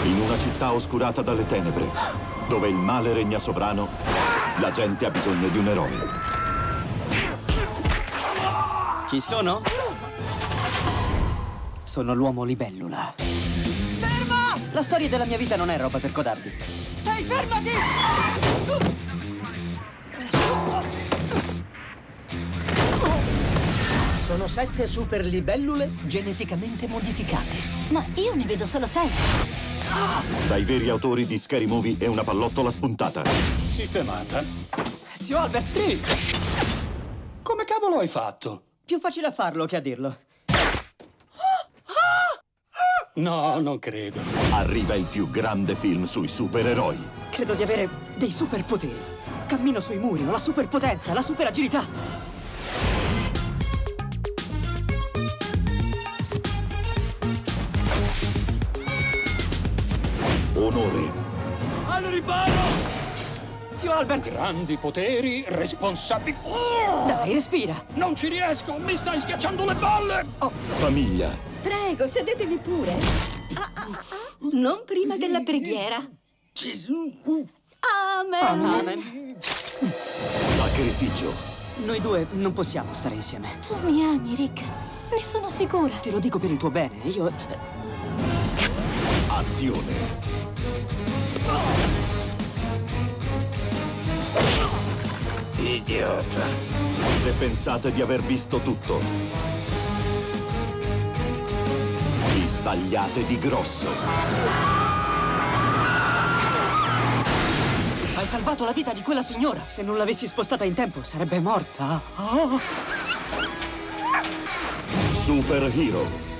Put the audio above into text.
In una città oscurata dalle tenebre, dove il male regna sovrano, la gente ha bisogno di un eroe. Chi sono? Sono l'uomo libellula. Ferma! La storia della mia vita non è roba per codardi. Ehi, fermati! Sono 7 super libellule geneticamente modificate. Ma io ne vedo solo 6. Dai veri autori di Scary Movie e una pallottola spuntata. Sistemata? Zio Albert! Rick! Come cavolo hai fatto? Più facile a farlo che a dirlo. No, non credo. Arriva il più grande film sui supereroi. Credo di avere dei superpoteri. Cammino sui muri, ho la superpotenza, la superagilità. Onore. Al riparo! Zio Albert! Grandi poteri, responsabili... Dai, respira! Non ci riesco, mi stai schiacciando le balle! Famiglia. Prego, sedetevi pure. Non prima della preghiera. Gesù! Amen. Amen. Sacrificio. Noi due non possiamo stare insieme. Tu mi ami, Rick. Ne sono sicura. Te lo dico per il tuo bene. Io... Azione. Idiota. Se pensate di aver visto tutto, vi sbagliate di grosso. Hai salvato la vita di quella signora. Se non l'avessi spostata in tempo, sarebbe morta. Oh. Super Hero.